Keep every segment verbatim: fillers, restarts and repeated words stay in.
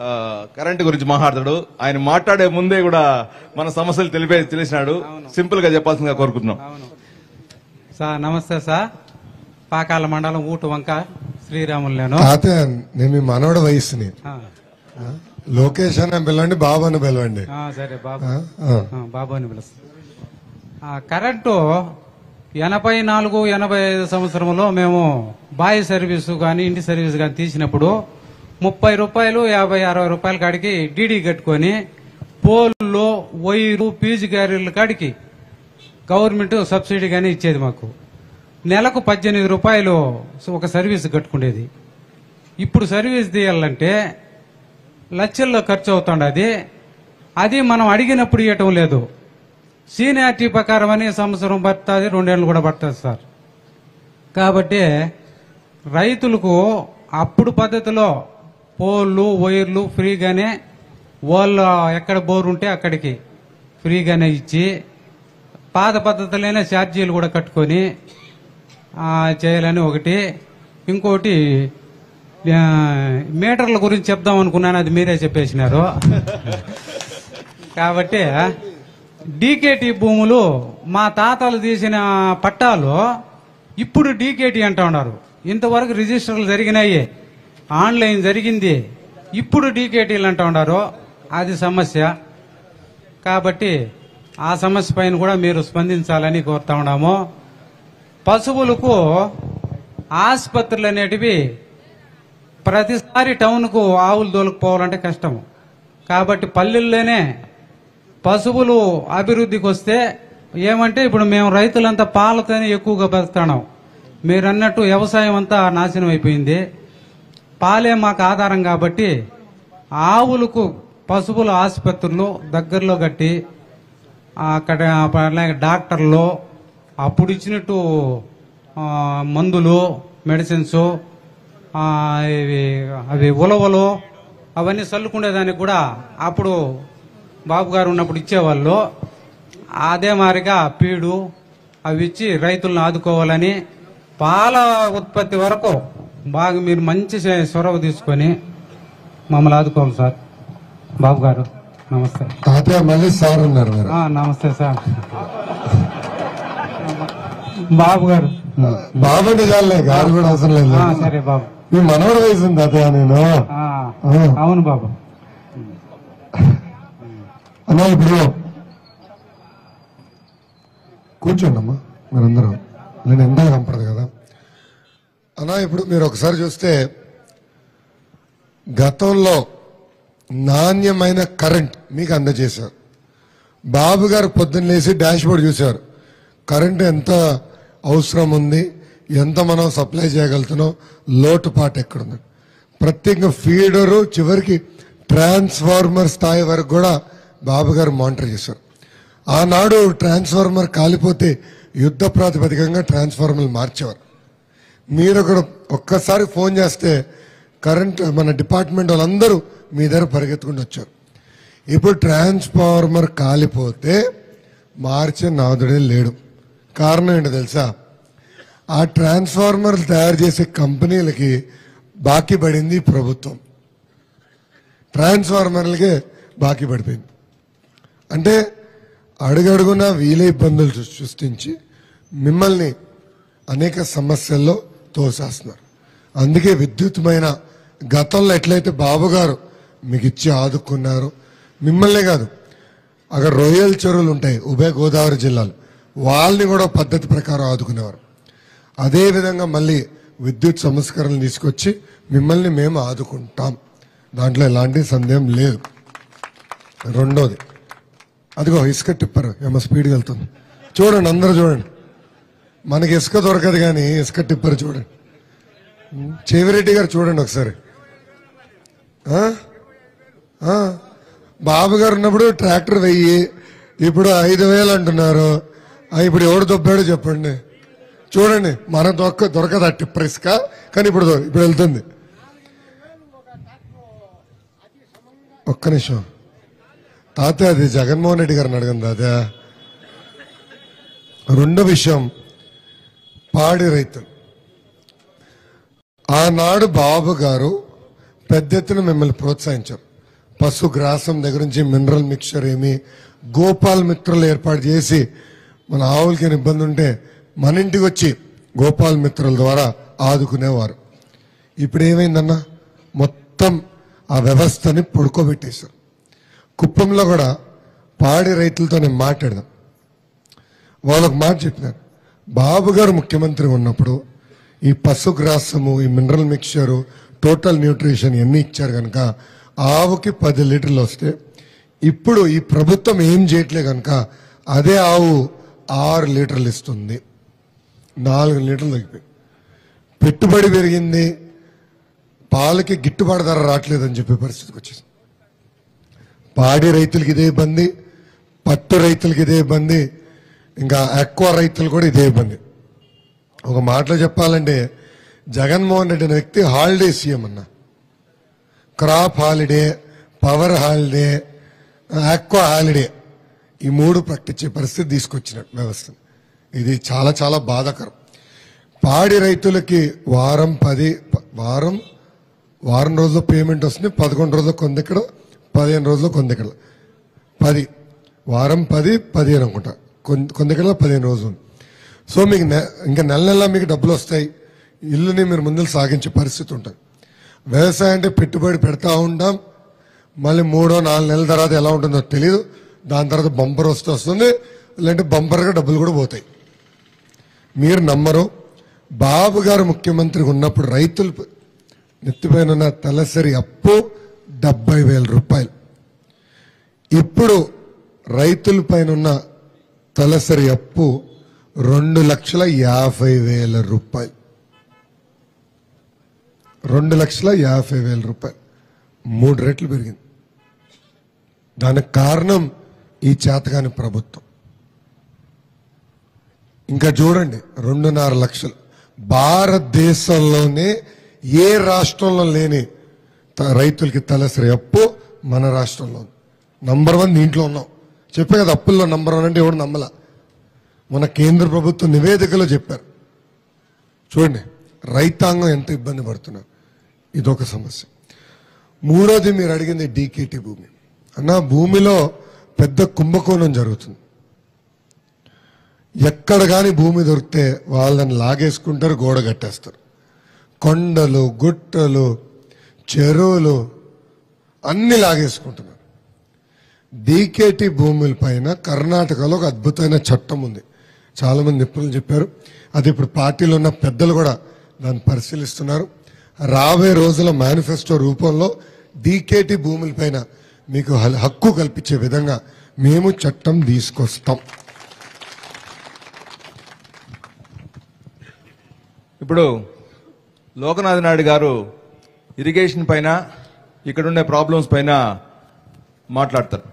Current గురించి మాట్లాడతాడు. ఆయన మాట్లాడే ముందే కూడా మన సమస్యలు తెలిపే తెలిసినాడు. సింపుల్ గా చెప్పాల్సిందిగా కోరుకుంటున్నాం. సార్ నమస్తే సార్. పాకాల మండలం ఊటు వంక శ్రీరాములు. నేను నేను మీ మనోడ వయసుని లోకేష్ అని పిలవండి, బాబు అని పిలవండి. సరే బాబు, బాబు అని పిలుస్తా. కరెంటు ఎనభై నాలుగు ఎనభై ఐదు సంవత్సరంలో మేము బాయ్ సర్వీసు కానీ ఇంటి సర్వీస్ కానీ తీసినప్పుడు ముప్పై రూపాయలు యాభై అరవై రూపాయల కాడికి డీడీ కట్టుకొని పోల్లో వైరు పీజు గ్యారీల కాడికి గవర్నమెంట్ సబ్సిడీ కానీ ఇచ్చేది. మాకు నెలకు పద్దెనిమిది రూపాయలు ఒక సర్వీస్ కట్టుకునేది. ఇప్పుడు సర్వీస్ తీయాలంటే లక్షల్లో ఖర్చు అవుతుండది. అది మనం అడిగినప్పుడు ఇవ్వటం లేదు. సీనియారిటీ ప్రకారం అని సంవత్సరం పడుతుంది, రెండేళ్ళు కూడా పడుతుంది సార్. కాబట్టి రైతులకు అప్పుడు పద్ధతిలో పోళ్ళు వైర్లు ఫ్రీగానే వాళ్ళు ఎక్కడ బోర్ ఉంటే అక్కడికి ఫ్రీగానే ఇచ్చి పాత పద్ధతిలోనే ఛార్జీలు కూడా కట్టుకొని చేయాలని ఒకటి. ఇంకోటి మీటర్ల గురించి చెప్దాం అనుకున్నాను, అది మీరే చెప్పేసినారు. కాబట్టి డీకేటీ భూములు మా తాతలు తీసిన పట్టాలు ఇప్పుడు డీకేటీ అంటా ఉన్నారు. ఇంతవరకు రిజిస్టర్లు జరిగినాయి, ఆన్లైన్ జరిగింది, ఇప్పుడు డీకేటీలు అంటా ఉన్నారు. అది సమస్య. కాబట్టి ఆ సమస్య పైన కూడా మీరు స్పందించాలని కోరుతా ఉన్నాము. పశువులకు ఆసుపత్రులు అనేటివి ప్రతిసారి టౌన్కు ఆవులు దొలకపోవాలంటే కష్టం. కాబట్టి పల్లెల్లోనే పశువులు అభివృద్ధికి వస్తే ఏమంటే ఇప్పుడు మేము రైతులంతా పాలతోనే ఎక్కువగా బతుకుతున్నాం. మీరు అన్నట్టు వ్యవసాయం అంతా నాశనం అయిపోయింది. పాలే మాకు ఆధారం. కాబట్టి ఆవులకు పశువుల ఆసుపత్రులు దగ్గరలో కట్టి అక్కడ డాక్టర్లు అప్పుడు ఇచ్చినట్టు మందులు మెడిసిన్స్ ఇవి అవి ఉలవలు అవన్నీ చల్లుకునేదానికి కూడా అప్పుడు బాబు గారు ఉన్నప్పుడు ఇచ్చేవాళ్ళు. అదే మాదిరిగా పీడు అవి ఇచ్చి రైతులను ఆదుకోవాలని పాల ఉత్పత్తి వరకు బాగా మీరు మంచి చొరవ తీసుకొని మమ్మల్ని ఆదుకోవాలి సార్. బాబు గారు నమస్తే. మళ్ళీ సార్ ఉన్నారు. నమస్తే సార్. బాబు గారు బాబు అంటే చాలే, గారు కూడా అవసరం లేదు. సరే బాబు. మీ మనోడు వయసు ఉంది తాతయ్య. నేను అవును బాబు. అన్నా ఇప్పుడు కూర్చోండి అమ్మా మీరందరూ, నేను ఎంతో కనపడదు కదా అన్నా. ఇప్పుడు మీరు ఒకసారి చూస్తే గతంలో నాణ్యమైన కరెంట్ మీకు అందజేశారు. బాబు గారు పొద్దున్న లేసి డాష్ బోర్డ్ చూశారు, కరెంట్ ఎంత అవసరం ఉంది, ఎంత మనం సప్లై చేయగలుగుతున్నాం, లోటుపాటు ఎక్కడుంది. ప్రత్యేకంగా ఫీడరు చివరికి ట్రాన్స్ఫార్మర్ స్థాయి వరకు కూడా బాబు గారు మానిటర్ చేశారు. ఆనాడు ట్రాన్స్ఫార్మర్ కాలిపోతే యుద్ధ ప్రాతిపదికంగా ట్రాన్స్ఫార్మర్లు మార్చేవారు. మీరు అక్కడ ఒక్కసారి ఫోన్ చేస్తే కరెంట్ మన డిపార్ట్మెంట్ వాళ్ళందరూ మీ దగ్గర పరిగెత్తుకుంటూ వచ్చారు. ఇప్పుడు ట్రాన్స్ఫార్మర్ కాలిపోతే మార్చే నాదుడే లేడు. కారణం ఏంటో తెలుసా? ఆ ట్రాన్స్ఫార్మర్లు తయారు చేసే కంపెనీలకి బాకీ పడింది ప్రభుత్వం. ట్రాన్స్ఫార్మర్లకే బాకీ పడిపోయింది. అంటే అడుగడుగునా వీలే ఇబ్బందులు సృష్టించి మిమ్మల్ని అనేక సమస్యల్లో తోసేస్తున్నారు. అందుకే విద్యుత్మైన గతంలో ఎట్లయితే బాబు గారు మీకు ఇచ్చి ఆదుకున్నారు, మిమ్మల్నే కాదు అక్కడ రొయ్యల చెరువులు ఉంటాయి ఉభయ గోదావరి జిల్లాలు, వాళ్ళని కూడా పద్ధతి ప్రకారం ఆదుకునేవారు. అదేవిధంగా మళ్ళీ విద్యుత్ సంస్కరణలు తీసుకొచ్చి మిమ్మల్ని మేము ఆదుకుంటాం, దాంట్లో ఎలాంటి సందేహం లేదు. రెండోది అదిగో ఇసుక టిప్పర్ ఏమో స్పీడ్గా వెళ్తుంది చూడండి, అందరూ చూడండి. మనకి ఇసుక దొరకదు కానీ ఇసుక టిప్పర్ చూడండి. చెవిరెడ్డి గారు చూడండి ఒకసారి. బాబు గారు ఉన్నప్పుడు ట్రాక్టర్ వెయ్యి, ఇప్పుడు ఐదు వేలు అంటున్నారు. ఇప్పుడు ఎవడు దొబ్బాడో చెప్పండి. చూడండి, మన దొక్క దొరకదు ఆ టిప్పర్ ఇసుక, కానీ ఇప్పుడు ఇప్పుడు వెళ్తుంది. ఒక్క నిమిషం తాతయ్య, అది జగన్మోహన్ రెడ్డి గారిని అడగండి తాతయ్య. రెండో విషయం, పాడి రైతులు. ఆనాడు బాబు గారు పెద్ద ఎత్తున మిమ్మల్ని ప్రోత్సహించారు. పశుగ్రాసం దగ్గర నుంచి మినరల్ మిక్చర్ ఏమి, గోపాల్ మిత్రులు ఏర్పాటు చేసి మన ఆవులకి ఏమైనా ఇబ్బంది ఉంటే మన ఇంటికి వచ్చి గోపాల్ మిత్రుల ద్వారా ఆదుకునేవారు. ఇప్పుడు ఏమైందన్నా, మొత్తం ఆ వ్యవస్థని పడుకోబెట్టేశారు. కుప్పంలో కూడా పాడి రైతులతో నేను మాట్లాడదాం. వాళ్ళకు మాట చెప్పినాను, బాబు గారు ముఖ్యమంత్రి ఉన్నప్పుడు ఈ పశుగ్రాసము, ఈ మినరల్ మిక్చరు, టోటల్ న్యూట్రిషన్ ఇవన్నీ ఇచ్చారు కనుక ఆవుకి పది లీటర్లు వస్తే, ఇప్పుడు ఈ ప్రభుత్వం ఏం చేయట్లే కనుక అదే ఆవు ఆరు లీటర్లు ఇస్తుంది. నాలుగు లీటర్లు తగ్గిపోయి పెట్టుబడి పెరిగింది, పాలకి గిట్టుబాటు ధర రావట్లేదని చెప్పే పరిస్థితికి వచ్చేసి పాడి రైతులకి ఇదే ఇబ్బంది, పట్టు రైతులకి ఇదే ఇబ్బంది, ఇంకా ఎక్కువ రైతులు కూడా ఇదే ఇబ్బంది. ఒక మాటలో చెప్పాలంటే జగన్మోహన్ రెడ్డి అనే వ్యక్తి హాలిడే సీఎం అన్న. క్రాప్ హాలిడే, పవర్ హాలిడే, ఎక్కువ హాలిడే ఈ మూడు ప్రకటించే పరిస్థితి తీసుకొచ్చినట్టు వ్యవస్థ. ఇది చాలా చాలా బాధాకరం. పాడి రైతులకి వారం పది వారం వారం రోజుల్లో పేమెంట్ వస్తుంది, పదకొండు రోజులు కొందెక్కడ, పదిహేను రోజులు కొందెక్కడ, పది వారం పది పదిహేను అనుకుంటా, కొందెక్కడ పదిహేను రోజులు. సో మీకు ఇంకా నెల నెల మీకు డబ్బులు వస్తాయి, ఇల్లుని మీరు ముందుకు సాగించే పరిస్థితి ఉంటుంది. వ్యవసాయం అంటే పెట్టుబడి పెడతా ఉంటాం, మళ్ళీ మూడో నాలుగు నెలల తర్వాత ఎలా ఉంటుందో తెలియదు, దాని తర్వాత బంపర్ వస్తే వస్తుంది, లేదంటే బంపర్గా డబ్బులు కూడా పోతాయి. మీరు నమ్మరు, బాబు గారు ముఖ్యమంత్రిగా ఉన్నప్పుడు రైతులు నెత్తిపైన ఉన్న తలసరి అప్పు డెబ్బై వేల రూపాయలు. ఇప్పుడు రైతుల పైన ఉన్న తలసరి అప్పు రెండు లక్షల యాభై వేల రూపాయలు రెండు లక్షల యాభై వేల రూపాయలు మూడు రెట్లు పెరిగింది. దానికి కారణం ఈ చేతగాని ప్రభుత్వం. ఇంకా చూడండి, రెండున్నర లక్షలు భారతదేశంలోనే ఏ రాష్ట్రంలో లేని రైతులకి తలసరి అప్పు మన రాష్ట్రంలో నంబర్ వన్. దీంట్లో ఉన్నాం. చెప్పే కదా అప్పుల్లో నంబర్ వన్ అంటే ఎవడు నమ్మలా. మన కేంద్ర ప్రభుత్వం నివేదికలో చెప్పారు. చూడండి రైతాంగం ఎంత ఇబ్బంది పడుతున్నారు, ఇదొక సమస్య. మూడోది మీరు అడిగింది డీకేటీ భూమి అన్న. భూమిలో పెద్ద కుంభకోణం జరుగుతుంది. ఎక్కడ కానీ భూమి దొరికితే వాళ్ళని లాగేసుకుంటారు, గోడ కట్టేస్తారు. కొండలు, గుట్టలు, చెరువులు అన్ని లాగేసుకుంటున్నారు. డీకేటీ భూముల పైన కర్ణాటకలో ఒక అద్భుతమైన చట్టం ఉంది. చాలా మంది నిపుణులు చెప్పారు. అది ఇప్పుడు పార్టీలో ఉన్న పెద్దలు కూడా దాన్ని పరిశీలిస్తున్నారు. రాబోయే రోజుల మేనిఫెస్టో రూపంలో డీకేటీ భూముల పైన మీకు హక్కు కల్పించే విధంగా మేము చట్టం తీసుకొస్తాం. ఇప్పుడు లోకనాథ్ నాయుడు గారు ఇరిగేషన్ పైన, ఇక్కడుండే ప్రాబ్లమ్స్ పైన మాట్లాడతారు.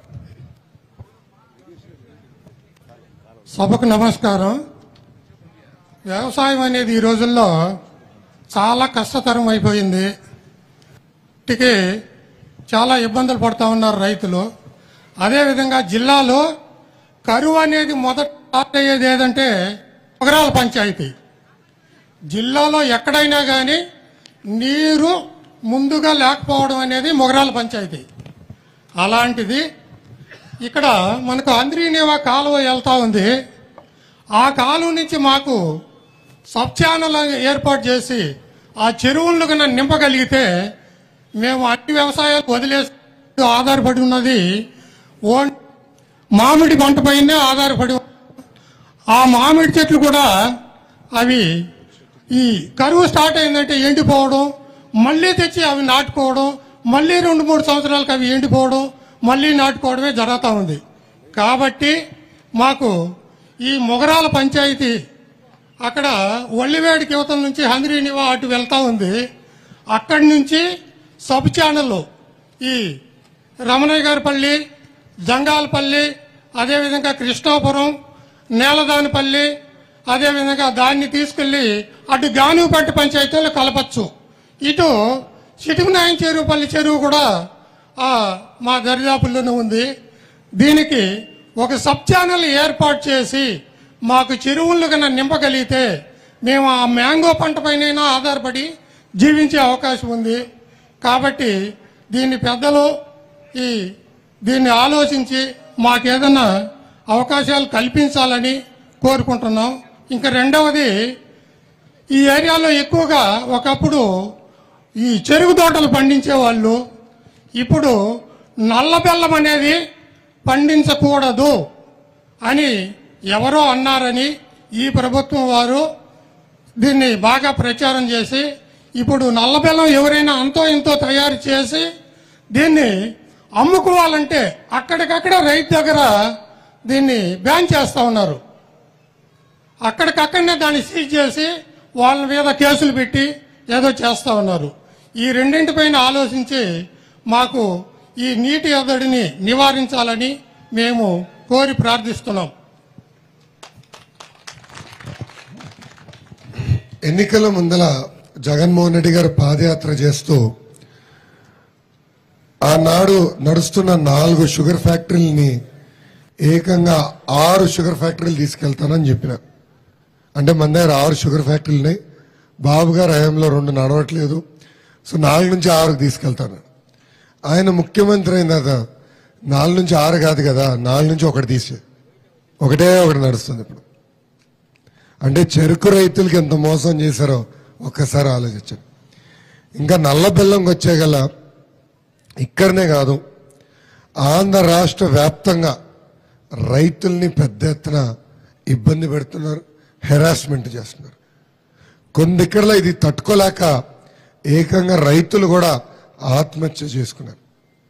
సభకు నమస్కారం. వ్యవసాయం అనేది ఈ రోజుల్లో చాలా కష్టతరం అయిపోయింది. ఇటుకి చాలా ఇబ్బందులు పడుతూ ఉన్నారు రైతులు. అదేవిధంగా జిల్లాలో కరువు అనేది మొదట స్టార్ట్ అయ్యేది ఏదంటే మొగరాల పంచాయతీ. జిల్లాలో ఎక్కడైనా కానీ నీరు ముందుగా లేకపోవడం అనేది మొగరాల పంచాయతీ. అలాంటిది ఇక్కడ మనకు అంద్రీనేవా కాలువ వెళ్తా ఉంది. ఆ కాలువ నుంచి మాకు సబ్ ఛానల్ ఏర్పాటు చేసి ఆ చెరువులను కన్నా నింపగలిగితే మేము అన్ని వ్యవసాయాలు వదిలేసి ఆధారపడి ఉన్నది ఓన్ మామిడి పంట పైనే ఆధారపడి. ఆ మామిడి చెట్లు కూడా అవి ఈ కరువు స్టార్ట్ అయిందంటే ఎండిపోవడం, మళ్ళీ తెచ్చి అవి నాటుకోవడం, మళ్ళీ రెండు మూడు సంవత్సరాలకు అవి ఎండిపోవడం, మళ్ళీ నాటుకోవడమే జరుగుతూ ఉంది. కాబట్టి మాకు ఈ మొగరాల పంచాయతీ అక్కడ ఒళ్ళివేడికి యువతల నుంచి హంద్రీనివా అటు వెళ్తా ఉంది. అక్కడి నుంచి సబ్ ఛానల్ ఈ రమణయ్య గారిపల్లి, జంగాలపల్లి, అదేవిధంగా కృష్ణాపురం, నేలదానిపల్లి, అదేవిధంగా దాన్ని తీసుకెళ్లి అటు గానుపట్టి పంచాయతీలో కలపచ్చు. ఇటు చిటుకునాయన చెరువుపల్లి చెరువు కూడా మా దరిదాపుల్లోనే ఉంది. దీనికి ఒక సబ్ ఛానల్ ఏర్పాటు చేసి మాకు చెరువులను కన్నా నింపగలిగితే మేము ఆ మ్యాంగో పంట పైన ఆధారపడి జీవించే అవకాశం ఉంది. కాబట్టి దీన్ని పెద్దలు ఈ దీన్ని ఆలోచించి మాకేదన్నా అవకాశాలు కల్పించాలని కోరుకుంటున్నాం. ఇంకా రెండవది, ఈ ఏరియాలో ఎక్కువగా ఒకప్పుడు ఈ చెరుకు తోటలు పండించేవాళ్ళు ఇప్పుడు నల్ల బెల్లం అనేది పండించకూడదు అని ఎవరో అన్నారని ఈ ప్రభుత్వం వారు దీన్ని బాగా ప్రచారం చేసి ఇప్పుడు నల్ల బెల్లం ఎవరైనా అంతో ఇంతో తయారు చేసి దీన్ని అమ్ముకోవాలంటే అక్కడికక్కడ రైతు దగ్గర దీన్ని బ్యాన్ చేస్తా ఉన్నారు. అక్కడికక్కడనే దాన్ని సీజ్ చేసి వాళ్ళ మీద కేసులు పెట్టి ఏదో చేస్తా ఉన్నారు. ఈ రెండింటిపైన ఆలోచించి మాకు ఈ నీటి ఎద్దడిని నివారించాలని మేము కోరి ప్రార్థిస్తున్నాం. ఎన్నికల ముందల జగన్మోహన్ రెడ్డి గారు పాదయాత్ర చేస్తూ ఆనాడు నడుస్తున్న నాలుగు షుగర్ ఫ్యాక్టరీలని ఏకంగా ఆరు షుగర్ ఫ్యాక్టరీలు తీసుకెళ్తానని చెప్పిన. అంటే మన దగ్గర ఆరు షుగర్ ఫ్యాక్టరీలు ఉన్నాయి, బాబు గారు హయాంలో రెండు నడవట్లేదు, సో నాలుగు నుంచి ఆరుకు తీసుకెళ్తాను. ఆయన ముఖ్యమంత్రి అయిన తర్వాత నాలుగు నుంచి ఆరు కాదు కదా, నాలుగు నుంచి ఒకటి తీసే ఒకటే ఒకటి నడుస్తుంది ఇప్పుడు. అంటే చెరుకు రైతులకి ఎంత మోసం చేశారో ఒక్కసారి ఆలోచించండి. ఇంకా నల్ల బెల్లంకి వచ్చే గల ఇక్కడనే కాదు, ఆంధ్ర రాష్ట్ర వ్యాప్తంగా రైతుల్ని పెద్ద ఎత్తున ఇబ్బంది పెడుతున్నారు, హెరాస్మెంట్ చేస్తున్నారు. కొన్ని ఇక్కడలో ఇది తట్టుకోలేక ఏకంగా రైతులు కూడా ఆత్మహత్య చేసుకున్నారు.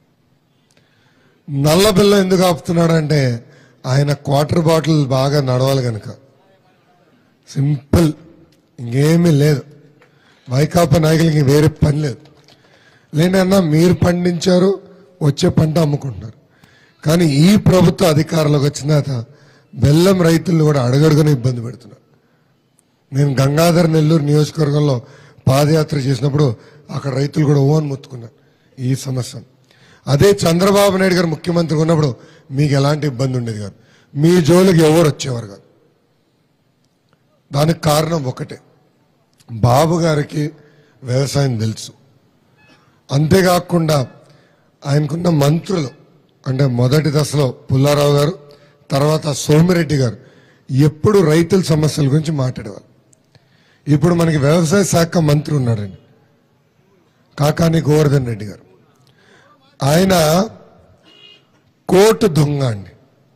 నల్ల బెల్లం ఎందుకు ఆపుతున్నాడంటే ఆయన క్వార్టర్ బాటిల్ బాగా నడవాలి కనుక. సింపుల్, ఇంకేమీ లేదు. వైకాపా నాయకులకి వేరే పని లేదు. లేనన్నా మీరు పండించారు, వచ్చే పంట అమ్ముకుంటున్నారు. కానీ ఈ ప్రభుత్వ అధికారంలోకి వచ్చిన తర్వాత బెల్లం రైతులు కూడా అడగడుగునే ఇబ్బంది పెడుతున్నారు. నేను గంగాధర్ నెల్లూరు నియోజకవర్గంలో పాదయాత్ర చేసినప్పుడు అక్కడ రైతులు కూడా ఓన్ మొత్తుకున్నారు ఈ సమస్య. అదే చంద్రబాబు నాయుడు గారు ముఖ్యమంత్రిగా ఉన్నప్పుడు మీకు ఎలాంటి ఇబ్బంది ఉండేది కాదు, మీ జోలికి ఎవరు వచ్చేవారు కాదు. దానికి కారణం ఒకటే, బాబు గారికి వ్యవసాయం తెలుసు. అంతేకాకుండా ఆయనకున్న మంత్రులు, అంటే మొదటి దశలో పుల్లారావు గారు, తర్వాత సోమిరెడ్డి గారు ఎప్పుడు రైతుల సమస్యల గురించి మాట్లాడేవారు. ఇప్పుడు మనకి వ్యవసాయ శాఖ మంత్రి ఉన్నాడండి, కాకాని గోవర్ధన్ రెడ్డి గారు. ఆయన కోర్టు దొంగ అండి,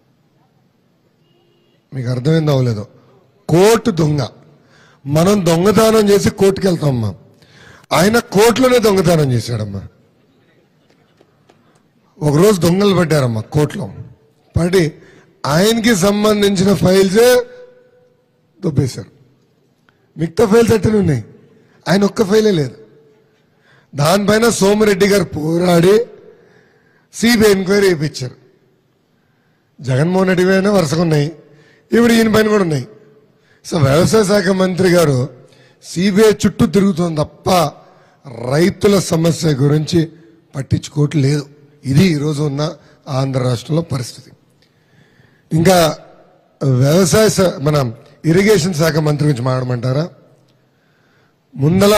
మీకు అర్థమైందో అవ్వలేదో, కోర్టు దొంగ. మనం దొంగతనం చేసి కోర్టుకు వెళ్తామమ్మా, ఆయన కోర్టులోనే దొంగతనం చేశాడమ్మా. ఒకరోజు దొంగలు పడ్డారమ్మా కోర్టులో, పడి ఆయనకి సంబంధించిన ఫైల్సే దొబ్బేశారు. మిగతా ఫైల్స్ అట్టనే ఉన్నాయి, ఆయన ఒక్క ఫైలే లేదు. దానిపైన సోమిరెడ్డి గారు పోరాడి సిబిఐ ఎంక్వైరీ చేయించారు. జగన్మోహన్ రెడ్డి పైన వరుసగా ఉన్నాయి, ఇప్పుడు ఈయన పైన కూడా ఉన్నాయి. సో వ్యవసాయ శాఖ మంత్రి గారు సిబిఐ చుట్టూ తిరుగుతుంది తప్ప రైతుల సమస్య గురించి పట్టించుకోవట్లేదు. ఇది ఈరోజు ఉన్న ఆంధ్ర రాష్ట్రంలో పరిస్థితి. ఇంకా వ్యవసాయ మన ఇరిగేషన్ శాఖ మంత్రి గురించి మాట్లాడమంటారా? ముందల